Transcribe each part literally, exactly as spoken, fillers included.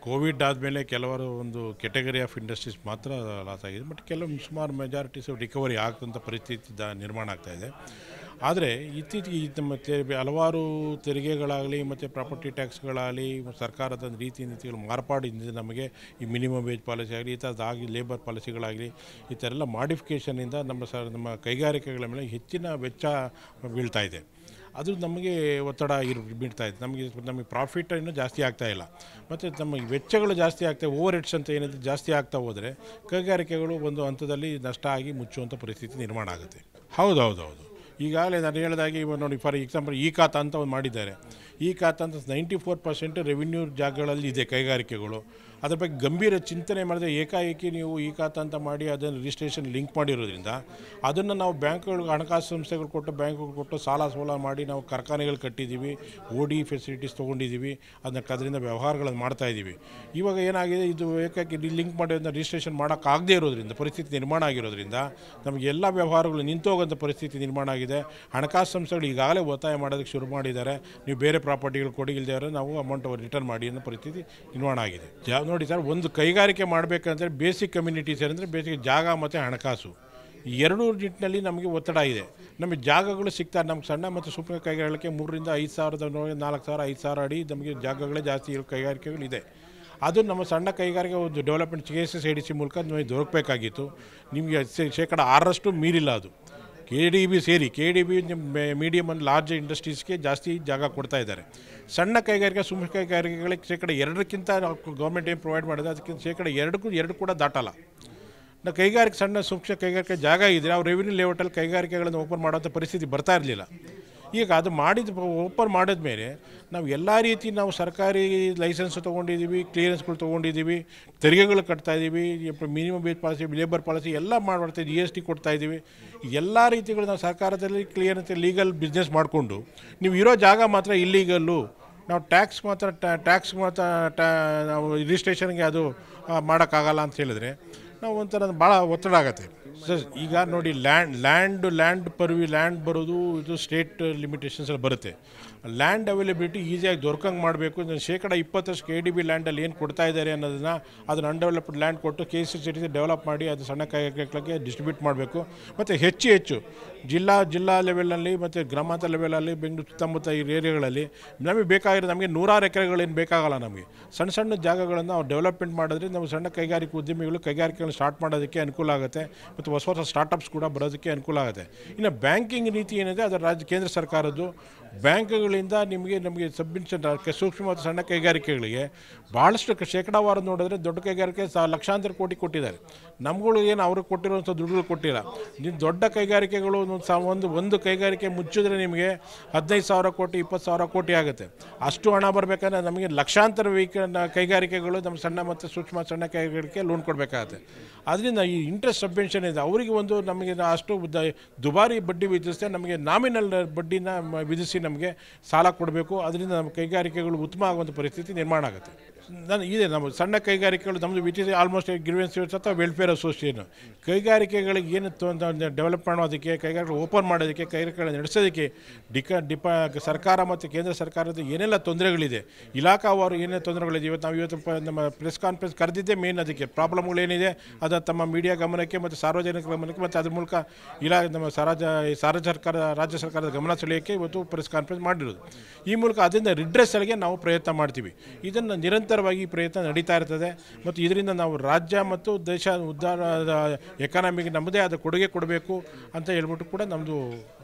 Covid ಆದಮೇಲೆ ಕೆಲವರು ಒಂದು ಕೆಟಗರಿ ಆಫ್ ಇಂಡಸ್ಟ್ರೀಸ್ ಮಾತ್ರ ಲಾಸ್ ಆಗಿದೆ, ಬಟ್ ಕೆಲವು ಸುಮಾರು ಮೆಜಾರಿಟೀಸ್ ರಿಕವರಿ ಆಗ್ತಂಥ ಪರಿಸ್ಥಿತಿ ದ ನಿರ್ಮಾಣ ಆಗ್ತಾಯಿದೆ. ಆದರೆ ಇತ್ತೀಚೆಗೆ ನಮ್ಮ ಹಲವಾರು ತೆರಿಗೆಗಳಾಗಲಿ ಮತ್ತು ಪ್ರಾಪರ್ಟಿ ಟ್ಯಾಕ್ಸ್ಗಳಾಗಲಿ ಸರ್ಕಾರದ ರೀತಿ ನೀತಿಗಳು ಮಾರ್ಪಾಡಿಂದ ನಮಗೆ ಈ ಮಿನಿಮಮ್ ವೇಜ್ ಪಾಲಿಸಿ ಆಗಲಿ ಈ ಥರದ್ದಾಗಿ ಲೇಬರ್ ಪಾಲಿಸಿಗಳಾಗಲಿ ಈ ಥರ ಎಲ್ಲ ಮಾಡಿಫಿಕೇಷನಿಂದ ನಮ್ಮ ಸ ನಮ್ಮ ಕೈಗಾರಿಕೆಗಳ ಮೇಲೆ ಹೆಚ್ಚಿನ ವೆಚ್ಚ ಬೀಳ್ತಾ ಇದೆ. ಅದು ನಮಗೆ ಒತ್ತಡ ಇರ್ ಬೀಳ್ತಾ ಇದೆ. ನಮಗೆ ನಮಗೆ ಪ್ರಾಫಿಟ್ ಇನ್ನೂ ಜಾಸ್ತಿ ಆಗ್ತಾಯಿಲ್ಲ, ಮತ್ತು ನಮ್ಮ ವೆಚ್ಚಗಳು ಜಾಸ್ತಿ ಆಗ್ತವೆ. ಓವರ್ ಹೆಡ್ಸ್ ಅಂತ ಏನಿದೆ ಜಾಸ್ತಿ ಆಗ್ತಾ ಹೋದರೆ ಕೈಗಾರಿಕೆಗಳು ಒಂದು ಹಂತದಲ್ಲಿ ನಷ್ಟ ಆಗಿ ಮುಚ್ಚುವಂಥ ಪರಿಸ್ಥಿತಿ ನಿರ್ಮಾಣ ಆಗುತ್ತೆ. ಹೌದು ಹೌದು ಹೌದು ಈಗಾಗಲೇ ನಾನು ಹೇಳಿದಾಗೆ ಇವಾಗ ನೋಡಿ, ಫಾರ್ ಎಕ್ಸಾಂಪಲ್ ಈ ಖಾತಾ ಅಂತ ಒಂದು ಮಾಡಿದ್ದಾರೆ. ಈ ಖಾತಾ ಅಂತ ನೈಂಟಿ ಫೋರ್ ಪರ್ಸೆಂಟ್ ರೆವಿನ್ಯೂ ಜಾಗಗಳಲ್ಲಿ ಇದೆ ಕೈಗಾರಿಕೆಗಳು. ಅದ್ರ ಬಗ್ಗೆ ಗಂಭೀರ ಚಿಂತನೆ ಮಾಡಿದ್ರೆ ಏಕಾಏಕಿ ನೀವು ಈ ಖಾತಾ ಅಂತ ಮಾಡಿ ಅದನ್ನು ರಿಜಿಸ್ಟ್ರೇಷನ್ ಲಿಂಕ್ ಮಾಡಿರೋದ್ರಿಂದ ಅದನ್ನು ನಾವು ಬ್ಯಾಂಕ್ಗಳು ಹಣಕಾಸು ಸಂಸ್ಥೆಗಳು ಕೊಟ್ಟು ಬ್ಯಾಂಕ್ಗಳು ಕೊಟ್ಟು ಸಾಲ ಸೋಲ ಮಾಡಿ ನಾವು ಕಾರ್ಖಾನೆಗಳು ಕಟ್ಟಿದ್ದೀವಿ, ಓ ಡಿ ಫೆಸಿಲಿಟೀಸ್ ತೊಗೊಂಡಿದ್ದೀವಿ, ಅದಕ್ಕೆ ಅದರಿಂದ ವ್ಯವಹಾರಗಳನ್ನು ಮಾಡ್ತಾಯಿದ್ದೀವಿ. ಇವಾಗ ಏನಾಗಿದೆ, ಇದು ಏಕಾಏಕಿ ಲಿಂಕ್ ಮಾಡೋದನ್ನ ರಿಜಿಸ್ಟ್ರೇಷನ್ ಮಾಡೋಕ್ಕಾಗದೇ ಇರೋದ್ರಿಂದ ಪರಿಸ್ಥಿತಿ ನಿರ್ಮಾಣ ಆಗಿರೋದ್ರಿಂದ ನಮಗೆ ಎಲ್ಲ ವ್ಯವಹಾರಗಳು ನಿಂತೋಗೋಂಥ ಪರಿಸ್ಥಿತಿ ನಿರ್ಮಾಣ ಆಗಿದೆ. ಹಣಕಾಸು ಸಂಸ್ಥೆಗಳು ಈಗಾಗಲೇ ಒತ್ತಾಯ ಮಾಡೋದಕ್ಕೆ ಶುರು ಮಾಡಿದ್ದಾರೆ, ನೀವು ಬೇರೆ ಪ್ರಾಪರ್ಟಿಗಳು ಕೊಡಿ, ಇಲ್ಲದೆ ನಾವು ಅಮೌಂಟ್ ರಿಟರ್ನ್ ಮಾಡಿ ಅನ್ನೋ ಪರಿಸ್ಥಿತಿ ನಿರ್ಮಾಣ ಆಗಿದೆ. ಜಾ ನೋಡಿ ಸರ್, ಒಂದು ಕೈಗಾರಿಕೆ ಮಾಡಬೇಕಂದ್ರೆ ಬೇಸಿಕ್ ಕಮ್ಯುನಿಟೀಸ್ ಏನಂದರೆ ಬೇಸಿಕ್ ಜಾಗ ಮತ್ತು ಹಣಕಾಸು, ಈ ಎರಡೂ ನಿಟ್ಟಿನಲ್ಲಿ ನಮಗೆ ಒತ್ತಡ ಇದೆ. ನಮಗೆ ಜಾಗಗಳು ಸಿಗ್ತಾರೆ. ನಮ್ಗೆ ಸಣ್ಣ ಮತ್ತು ಸೂಕ್ಷ್ಮ ಕೈಗಾರಿಕೆ ಮೂರರಿಂದ ಐದು ಸಾವಿರದ ನಾಲ್ಕು ಸಾವಿರ ಐದು ಸಾವಿರ ಅಡಿ ನಮಗೆ ಜಾಗಗಳೇ ಜಾಸ್ತಿ ಇರೋ ಕೈಗಾರಿಕೆಗಳಿದೆ. ಅದು ನಮ್ಮ ಸಣ್ಣ ಕೈಗಾರಿಕೆ ಒಂದು development K S S I D C ಮೂಲಕ ನಮಗೆ ದೊರಕಬೇಕಾಗಿತ್ತು. ನಿಮಗೆ ಶೇಕಡ ಆರರಷ್ಟು ಮೀರಿಲ್ಲ. ಅದು ಕೆ ಡಿ ಬಿ ಸೇರಿ K D B medium and large ಇಂಡಸ್ಟ್ರೀಸ್ಗೆ ಜಾಸ್ತಿ ಜಾಗ ಕೊಡ್ತಾ ಇದ್ದಾರೆ. ಸಣ್ಣ ಕೈಗಾರಿಕೆ ಸೂಕ್ಷ್ಮ ಕೈಗಾರಿಕೆಗಳಿಗೆ ಶೇಕಡ ಎರಡಕ್ಕಿಂತ ಗೌರ್ಮೆಂಟ್ ಏನು ಪ್ರೊವೈಡ್ ಮಾಡಿದೆ ಅದಕ್ಕಿಂತ ಶೇಕಡ ಎರಡಕ್ಕೂ ಎರಡು ಕೂಡ ದಾಟಲ್ಲ. ನಾವು ಕೈಗಾರಿಕೆ ಸಣ್ಣ ಸೂಕ್ಷ್ಮ ಕೈಗಾರಿಕೆ ಜಾಗ ಇದ್ದರೆ ಅವ್ರು ರೆವಿನ್ಯೂ ಲೇಔಟಲ್ಲಿ ಕೈಗಾರಿಕೆಗಳನ್ನು ಓಪನ್ ಮಾಡೋಂಥ ಪರಿಸ್ಥಿತಿ ಬರ್ತಾ ಇರಲಿಲ್ಲ. ಈಗ ಅದು ಮಾಡಿದ ಓಪನ್ ಮಾಡಿದ ಮೇಲೆ ನಾವು ಎಲ್ಲ ರೀತಿ ನಾವು ಸರ್ಕಾರಿ ಲೈಸೆನ್ಸ್ ತೊಗೊಂಡಿದ್ದೀವಿ, ಕ್ಲಿಯರೆನ್ಸ್ಗಳು ತೊಗೊಂಡಿದ್ದೀವಿ, ತೆರಿಗೆಗಳು ಕಟ್ತಾಯಿದ್ದೀವಿ, minimum wage policy, labour policy ಎಲ್ಲ ಮಾಡ್ತಾ ಜಿ ಎಸ್ ಟಿ ಕೊಡ್ತಾಯಿದ್ದೀವಿ. ಎಲ್ಲ ರೀತಿಗಳು ನಾವು ಸರ್ಕಾರದಲ್ಲಿ ಕ್ಲಿಯರೆನ್ಸ್ ಲೀಗಲ್ ಬಿಸ್ನೆಸ್ ಮಾಡಿಕೊಂಡು ನೀವು ಇರೋ ಜಾಗ ಮಾತ್ರ ಇಲ್ಲೀಗಲ್ಲು, ನಾವು ಟ್ಯಾಕ್ಸ್ ಮಾತ್ರ ಟ್ಯಾಕ್ಸ್ ಮಾತ್ರ ಟ್ಯಾ ನಾವು ರಿಜಿಸ್ಟ್ರೇಷನ್ಗೆ ಅದು ಮಾಡೋಕ್ಕಾಗಲ್ಲ ಅಂತ ಹೇಳಿದ್ರೆ ನಾವು ಒಂಥರ ಭಾಳ ಒತ್ತಡ ಆಗುತ್ತೆ ಸರ್. ಈಗ ನೋಡಿ, ಲ್ಯಾಂಡ್ ಲ್ಯಾಂಡ್ ಲ್ಯಾಂಡ್ ಪರ್ವಿ ಲ್ಯಾಂಡ್ ಬರೋದು ಇದು ಸ್ಟೇಟ್ ಲಿಮಿಟೇಷನ್ಸಲ್ಲಿ ಬರುತ್ತೆ. ಲ್ಯಾಂಡ್ ಅವೈಲಬಿಲಿಟಿ ಈಸಿಯಾಗಿ ದೊರಕಂಗೆ ಮಾಡಬೇಕು. ಶೇಕಡ ಇಪ್ಪತ್ತಷ್ಟು ಕೆ ಡಿ ಬಿ ಲ್ಯಾಂಡಲ್ಲಿ ಏನು ಕೊಡ್ತಾ ಇದ್ದಾರೆ ಅನ್ನೋದನ್ನು ಅದನ್ನು ಅನ್ಡೆವಲಪ್ಡ್ ಲ್ಯಾಂಡ್ ಕೊಟ್ಟು ಕೆ ಸಿ ಸಿಟಿ ಡೆವಲಪ್ ಮಾಡಿ ಅದು ಸಣ್ಣ ಕೈಗಾರಿಕೆಗಳಿಗೆ ಡಿಸ್ಟ್ರಿಬ್ಯೂಟ್ ಮಾಡಬೇಕು. ಮತ್ತು ಹೆಚ್ಚು ಹೆಚ್ಚು ಜಿಲ್ಲಾ ಜಿಲ್ಲಾ ಲೆವೆಲಲ್ಲಿ ಮತ್ತು ಗ್ರಾಮಾಂತರ ಲೆವೆಲಲ್ಲಿ ಬೆಂಗಳೂರು ಸುತ್ತಮುತ್ತ ಈ ಏರಿಯಾಗಳಲ್ಲಿ ನಮಗೆ ಬೇಕಾಗಿರೋ ನಮಗೆ ನೂರಾರು ಎಕರೆಗಳೇನು ಬೇಕಾಗಲ್ಲ. ನಮಗೆ ಸಣ್ಣ ಸಣ್ಣ ಜಾಗಗಳನ್ನು ನಾವು ಡೆವಲಪ್ಮೆಂಟ್ ಮಾಡಿದ್ರೆ ನಾವು ಸಣ್ಣ ಕೈಗಾರಿಕೆ ಉದ್ಯಮಿಗಳು ಕೈಗಾರಿಕೆಗಳನ್ನು ಸ್ಟಾರ್ಟ್ ಮಾಡೋದಕ್ಕೆ ಅನುಕೂಲ ಆಗುತ್ತೆ, ಮತ್ತು ಹೊಸ ಹೊಸ ಸ್ಟಾರ್ಟಪ್ಸ್ ಕೂಡ ಬರೋದಕ್ಕೆ ಅನುಕೂಲ ಆಗುತ್ತೆ. ಇನ್ನು ಬ್ಯಾಂಕಿಂಗ್ ನೀತಿ ಏನಿದೆ ಅದು ರಾಜ್ಯ ಕೇಂದ್ರ ಸರ್ಕಾರದ್ದು. ಬ್ಯಾಂಕ್ಗಳಿಂದ ನಿಮಗೆ ನಮಗೆ ಸಬ್ಮಿಷನ್ ಸೂಕ್ಷ್ಮ ಮತ್ತು ಸಣ್ಣ ಕೈಗಾರಿಕೆಗಳಿಗೆ ಭಾಳಷ್ಟು ಶೇಕಡಾವಾರು ನೋಡಿದ್ರೆ ದೊಡ್ಡ ಕೈಗಾರಿಕೆ ಸಹ ಲಕ್ಷಾಂತರ ಕೋಟಿ ಕೊಟ್ಟಿದ್ದಾರೆ. ನಮ್ಗಳು ಏನು ಅವ್ರಿಗೆ ಕೊಟ್ಟಿರೋಂಥ ದುಡ್ಡುಗಳು ಕೊಟ್ಟಿಲ್ಲ. ನೀವು ದೊಡ್ಡ ಕೈಗಾರಿಕೆಗಳು ಒಂದು ಒಂದು ಕೈಗಾರಿಕೆ ಮುಚ್ಚಿದ್ರೆ ನಿಮಗೆ ಹದಿನೈದು ಸಾವಿರ ಕೋಟಿ ಇಪ್ಪತ್ತು ಸಾವಿರ ಕೋಟಿ ಆಗುತ್ತೆ. ಅಷ್ಟು ಹಣ ಬರಬೇಕಂದ್ರೆ ನಮಗೆ ಲಕ್ಷಾಂತರ ವೀಕ್ ಕೈಗಾರಿಕೆಗಳು ನಮ್ಮ ಸಣ್ಣ ಮತ್ತು ಸೂಕ್ಷ್ಮ ಸಣ್ಣ ಕೈಗಾರಿಕೆ ಲೋನ್ ಕೊಡಬೇಕಾಗತ್ತೆ. ಅದರಿಂದ ಈ ಇಂಟ್ರೆಸ್ಟ್ ಸಬ್ವೆನ್ಷನ್ ಇದೆ ಅವರಿಗೆ ಒಂದು ನಮಗೆ ಅಷ್ಟು ದುಬಾರಿ ಬಡ್ಡಿ ವಿಧಿಸಿದ್ರೆ ನಮಗೆ ನಾಮಿನಲ್ ಬಡ್ಡಿನ ವಿಧಿಸಿ ನಮಗೆ ಸಾಲ ಕೊಡಬೇಕು. ಅದರಿಂದ ನಮ್ಮ ಕೈಗಾರಿಕೆಗಳು ಉತ್ತಮ ಆಗುವಂಥ ಪರಿಸ್ಥಿತಿ ನಿರ್ಮಾಣ ಆಗುತ್ತೆ. ನಾನು ಇದೆ ನಮ್ಮ ಸಣ್ಣ ಕೈಗಾರಿಕೆಗಳು ನಮ್ಮದು ವಿಚ್ ಇಸ್ ಆಲ್ಮೋಸ್ಟ್ ಗ್ರೀವೆನ್ಸ್ ಅಥವಾ ವೆಲ್ಫೇರ್ ಅಸೋಸಿಯೇಷನ್ ಕೈಗಾರಿಕೆಗಳಿಗೆ ಏನು ಡೆವಲಪ್ ಮಾಡೋದಕ್ಕೆ, ಕೈಗಾರಿಕೆ ಓಪನ್ ಮಾಡೋದಕ್ಕೆ, ಕೈಗಾರಿಕೆಗಳನ್ನು ನಡೆಸೋದಕ್ಕೆ ಡಿಕ ಡಿಪ ಸರ್ಕಾರ ಮತ್ತು ಕೇಂದ್ರ ಸರ್ಕಾರದ ಏನೆಲ್ಲ ತೊಂದರೆಗಳಿದೆ, ಇಲಾಖಾವಾರು ಏನೇ ತೊಂದರೆಗಳಿದೆ. ಇವತ್ತು ನಾವು ಇವತ್ತು ನಮ್ಮ ಪ್ರೆಸ್ ಕಾನ್ಫರೆನ್ಸ್ ಕರೆದಿದ್ದೇ ಮೇನ್ ಅದಕ್ಕೆ. ಪ್ರಾಬ್ಲಮ್ಗಳೇನಿದೆ ಅದು ತಮ್ಮ ಮೀಡಿಯಾ ಗಮನಕ್ಕೆ ಮತ್ತು ಸಾರ್ವಜನಿಕ ಗಮನಕ್ಕೆ ಮತ್ತು ಅದ್ರ ಮೂಲಕ ಇಲಾ ನಮ್ಮ ಸರಾಜ ಸಾರ್ವ ಸರ್ಕಾರ ರಾಜ್ಯ ಸರ್ಕಾರದ ಗಮನ ಸೆಳೆಯೋಕ್ಕೆ ಇವತ್ತು ಪ್ರೆಸ್ ಕಾನ್ಫರೆನ್ಸ್ ಮಾಡಿರೋದು. ಈ ಮೂಲಕ ಅದರಿಂದ ರಿಡ್ರೆಸ್ಗೆ ನಾವು ಪ್ರಯತ್ನ ಮಾಡ್ತೀವಿ. ಇದನ್ನು ನಿರಂತರವಾಗಿ ಪ್ರಯತ್ನ ನಡೀತಾ ಇರ್ತದೆ, ಮತ್ತು ಇದರಿಂದ ನಾವು ರಾಜ್ಯ ಮತ್ತು ದೇಶ ಉದ್ಧಾರ ಎಕಾನಮಿಗೆ ನಮ್ಮದೇ ಆದ ಕೊಡುಗೆ ಕೊಡಬೇಕು ಅಂತ ಹೇಳ್ಬಿಟ್ಟು ಕೂಡ ನಮ್ಮದು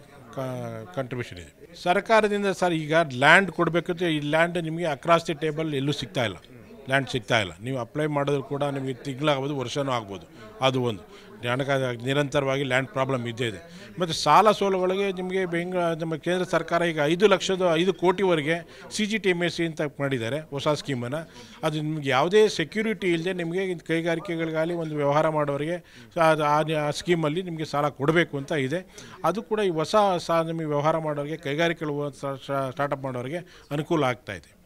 ಕಂಟ್ರಿಬ್ಯೂಷನ್ ಇದೆ ಸರ್ಕಾರದಿಂದ. ಸರ್, ಈಗ ಲ್ಯಾಂಡ್ ಕೊಡಬೇಕಂದ್ರೆ ಈ ಲ್ಯಾಂಡ್ ನಿಮಗೆ ಅಕ್ರಾಸ್ ದಿ ಟೇಬಲ್ ಎಲ್ಲೂ ಸಿಗ್ತಾ ಇಲ್ಲ. ಲ್ಯಾಂಡ್ ಸಿಗ್ತಾ ಇಲ್ಲ. ನೀವು ಅಪ್ಲೈ ಮಾಡೋದು ಕೂಡ ನಿಮಗೆ ತಿಂಗಳಾಗ್ಬೋದು, ವರ್ಷವೂ ಆಗ್ಬೋದು. ಅದು ಒಂದು ಹಣಕಾಸು ನಿರಂತರವಾಗಿ ಲ್ಯಾಂಡ್ ಪ್ರಾಬ್ಲಮ್ ಇದ್ದೇ ಇದೆ. ಮತ್ತು ಸಾಲ ಸೋಲುಗಳಿಗೆ ನಿಮಗೆ ಬೆಂಗ ನಮ್ಮ ಕೇಂದ್ರ ಸರ್ಕಾರ ಈಗ ಐದು ಲಕ್ಷದ ಐದು ಕೋಟಿವರೆಗೆ C G T M S C ಅಂತ ಮಾಡಿದ್ದಾರೆ ಹೊಸ ಸ್ಕೀಮನ್ನು. ಅದು ನಿಮಗೆ ಯಾವುದೇ ಸೆಕ್ಯೂರಿಟಿ ಇಲ್ಲದೆ ನಿಮಗೆ ಕೈಗಾರಿಕೆಗಳಿಗಾಗಲಿ ಒಂದು ವ್ಯವಹಾರ ಮಾಡೋರಿಗೆ ಅದು ಆ ಸ್ಕೀಮಲ್ಲಿ ನಿಮಗೆ ಸಾಲ ಕೊಡಬೇಕು ಅಂತ ಇದೆ. ಅದು ಕೂಡ ಈ ಹೊಸ ಸಾ ನಿಮಗೆ ವ್ಯವಹಾರ ಮಾಡೋರಿಗೆ, ಕೈಗಾರಿಕೆಗಳು ಸ್ಟಾರ್ಟಪ್ ಮಾಡೋರಿಗೆ ಅನುಕೂಲ ಆಗ್ತಾಯಿದೆ.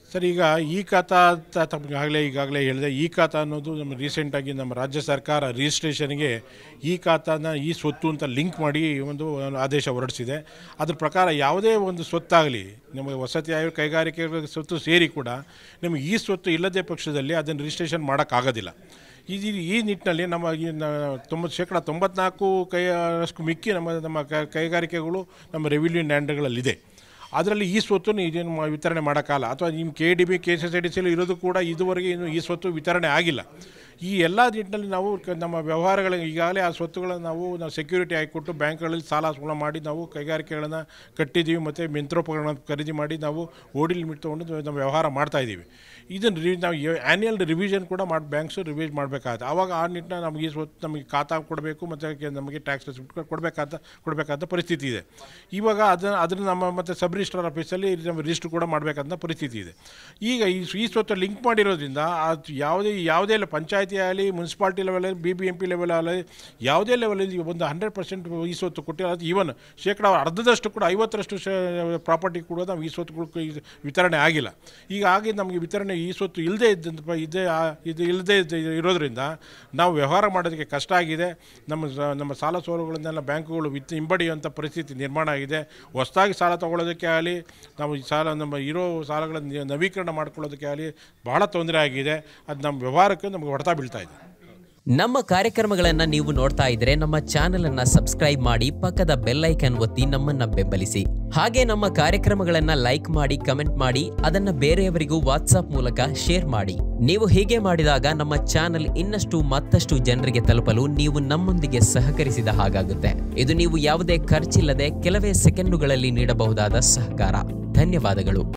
ಸರ್, ಈಗ ಈ ಖಾತಾ ಅಂತ ತಮಗಾಗಲೇ ಈಗಾಗಲೇ ಹೇಳಿದೆ, ಈ ಖಾತಾ ಅನ್ನೋದು ನಮ್ಮ ರೀಸೆಂಟಾಗಿ ನಮ್ಮ ರಾಜ್ಯ ಸರ್ಕಾರ ರಿಜಿಸ್ಟ್ರೇಷನ್ಗೆ ಈ ಖಾತಾನ ಈ ಸ್ವತ್ತು ಅಂತ ಲಿಂಕ್ ಮಾಡಿ ಒಂದು ಆದೇಶ ಹೊರಡಿಸಿದೆ. ಅದ್ರ ಪ್ರಕಾರ ಯಾವುದೇ ಒಂದು ಸ್ವತ್ತಾಗಲಿ, ನಮಗೆ ವಸತಿ ಆಯೋಗ ಕೈಗಾರಿಕೆಗಳ ಸ್ವತ್ತು ಸೇರಿ ಕೂಡ ನಮಗೆ ಈ ಸ್ವತ್ತು ಇಲ್ಲದೇ ಪಕ್ಷದಲ್ಲಿ ಅದನ್ನು ರಿಜಿಸ್ಟ್ರೇಷನ್ ಮಾಡೋಕ್ಕಾಗೋದಿಲ್ಲ. ಈ ಈ ನಿಟ್ಟಿನಲ್ಲಿ ನಮ್ಮ ಈ ತೊಂಬತ್ತು ಶೇಕಡ ತೊಂಬತ್ನಾಲ್ಕು ಕೈ ಅಷ್ಟು ಮಿಕ್ಕಿ ನಮ್ಮ ನಮ್ಮ ಕೈಗಾರಿಕೆಗಳು ನಮ್ಮ ರೆವಿನ್ಯೂ ಲ್ಯಾಂಡ್ಗಳಲ್ಲಿದೆ. ಅದರಲ್ಲಿ ಈ ಸ್ವತ್ತು ಇದೇನು ವಿತರಣೆ ಮಾಡೋಕ್ಕಲ್ಲ, ಅಥವಾ ನಿಮ್ಮ K D B K S S I D ಸಿಲಿ ಇರೋದು ಕೂಡ ಇದುವರೆಗೆ ಇನ್ನು ಈ ಸ್ವತ್ತು ವಿತರಣೆ ಆಗಿಲ್ಲ. ಈ ಎಲ್ಲ ನಿಟ್ಟಿನಲ್ಲಿ ನಾವು ನಮ್ಮ ವ್ಯವಹಾರಗಳಿಗೆ ಈಗಾಗಲೇ ಆ ಸ್ವತ್ತುಗಳನ್ನು ನಾವು ನಾವು ಸೆಕ್ಯೂರಿಟಿ ಹಾಕಿಕೊಟ್ಟು ಬ್ಯಾಂಕ್ಗಳಲ್ಲಿ ಸಾಲ ಸೋಲ ಮಾಡಿ ನಾವು ಕೈಗಾರಿಕೆಗಳನ್ನು ಕಟ್ಟಿದ್ದೀವಿ ಮತ್ತು ಯಂತ್ರೋಪಕರಣ ಖರೀದಿ ಮಾಡಿ ನಾವು ಓಡಿ ಲಿಮಿಟ್ ತೊಗೊಂಡು ನಾವು ವ್ಯವಹಾರ ಮಾಡ್ತಾಯಿದ್ದೀವಿ. ಇದನ್ನು ರಿ ನಾವು ಆ್ಯನ್ಯಲ್ ರಿವಿಷನ್ ಕೂಡ ಮಾಡಿ ಬ್ಯಾಂಕ್ಸು ರಿವೈಸ್ ಮಾಡಬೇಕಾಗುತ್ತೆ. ಆವಾಗ ಆ ನಿಟ್ಟಿನ ನಮಗೆ ಈ ಸ್ವತ್ತು ನಮಗೆ ಖಾತಾ ಕೊಡಬೇಕು ಮತ್ತು ನಮಗೆ ಟ್ಯಾಕ್ಸ್ ರೆಸಿಪ್ಟ್ ಕೊಡಬೇಕಾದ ಕೊಡಬೇಕಾದ ಪರಿಸ್ಥಿತಿ ಇದೆ. ಇವಾಗ ಅದನ್ನು ಅದನ್ನು ನಮ್ಮ ಮತ್ತು ಸಬ್ ರಿಜಿಸ್ಟ್ರಾರ್ ಆಫೀಸಲ್ಲಿ ನಮ್ಮ ರಿಜಿಸ್ಟ್ರ್ ಕೂಡ ಮಾಡಬೇಕಾದ ಪರಿಸ್ಥಿತಿ ಇದೆ. ಈಗ ಈ ಈ ಸ್ವತ್ತು ಲಿಂಕ್ ಮಾಡಿರೋದ್ರಿಂದ ಅದು ಯಾವುದೇ ಯಾವುದೇ ಪಂಚಾಯತಿ ಆಗಲಿ, ಮುನ್ಸಿಪಾಲ್ಟಿ ಲೆವೆಲಲ್ಲಿ, B B M P level ಆಗಲಿ, ಯಾವುದೇ ಲೆವೆಲಲ್ಲಿ ಒಂದು ಹಂಡ್ರೆಡ್ ಪರ್ಸೆಂಟ್ ಈ ಸ್ವತ್ತು ಕೊಟ್ಟಿರೋ, ಈವನ್ ಶೇಕಡ ಅರ್ಧದಷ್ಟು ಕೂಡ ಐವತ್ತರಷ್ಟು ಪ್ರಾಪರ್ಟಿ ಕೂಡ ನಾವು ಈ ಸ್ವತ್ತುಗಳು ವಿತರಣೆ ಆಗಿಲ್ಲ. ಹೀಗಾಗಿ ನಮಗೆ ವಿತರಣೆ ಈ ಸ್ವತ್ತು ಇಲ್ಲದೇ ಇದ್ದಂಥ ಇದೇ ಇದು ಇಲ್ಲದೇ ಇರೋದ್ರಿಂದ ನಾವು ವ್ಯವಹಾರ ಮಾಡೋದಕ್ಕೆ ಕಷ್ಟ ಆಗಿದೆ. ನಮ್ಮ ನಮ್ಮ ಸಾಲ ಸೋಲುಗಳನ್ನೆಲ್ಲ ಬ್ಯಾಂಕುಗಳು ವಿತ್ ಹಿಂಬಡಿಯುವಂಥ ಪರಿಸ್ಥಿತಿ ನಿರ್ಮಾಣ ಆಗಿದೆ. ಹೊಸದಾಗಿ ಸಾಲ ತೊಗೊಳ್ಳೋದಕ್ಕೆ ಆಗಲಿ, ನಾವು ಈ ಸಾಲ ನಮ್ಮ ಇರೋ ಸಾಲಗಳನ್ನು ನವೀಕರಣ ಮಾಡ್ಕೊಳ್ಳೋದಕ್ಕೆ ಆಗಲಿ ಬಹಳ ತೊಂದರೆ ಆಗಿದೆ. ಅದು ನಮ್ಮ ವ್ಯವಹಾರಕ್ಕೆ ನಮಗೆ ಹೊಡೆತ ಬೀಳ್ತಾ ಇದೆ. ನಮ್ಮ ಕಾರ್ಯಕ್ರಮಗಳನ್ನು ನೀವು ನೋಡ್ತಾ ಇದ್ರೆ ನಮ್ಮ ಚಾನೆಲ್ ಅನ್ನ ಸಬ್ಸ್ಕ್ರೈಬ್ ಮಾಡಿ, ಪಕ್ಕದ ಬೆಲ್ ಐಕಾನ್ ಒತ್ತಿ ನಮ್ಮನ್ನ ಬೆಂಬಲಿಸಿ. ಹಾಗೆ ನಮ್ಮ ಕಾರ್ಯಕ್ರಮಗಳನ್ನ ಲೈಕ್ ಮಾಡಿ, ಕಮೆಂಟ್ ಮಾಡಿ, ಅದನ್ನ ಬೇರೆಯವರಿಗೂ ವಾಟ್ಸ್ಆಪ್ ಮೂಲಕ ಶೇರ್ ಮಾಡಿ. ನೀವು ಹೀಗೆ ಮಾಡಿದಾಗ ನಮ್ಮ ಚಾನೆಲ್ ಇನ್ನಷ್ಟು ಮತ್ತಷ್ಟು ಜನರಿಗೆ ತಲುಪಲು ನೀವು ನಮ್ಮೊಂದಿಗೆ ಸಹಕರಿಸಿದ ಹಾಗಾಗುತ್ತೆ. ಇದು ನೀವು ಯಾವುದೇ ಖರ್ಚಿಲ್ಲದೆ ಕೆಲವೇ ಸೆಕೆಂಡುಗಳಲ್ಲಿ ನೀಡಬಹುದಾದ ಸಹಕಾರ. ಧನ್ಯವಾದಗಳು.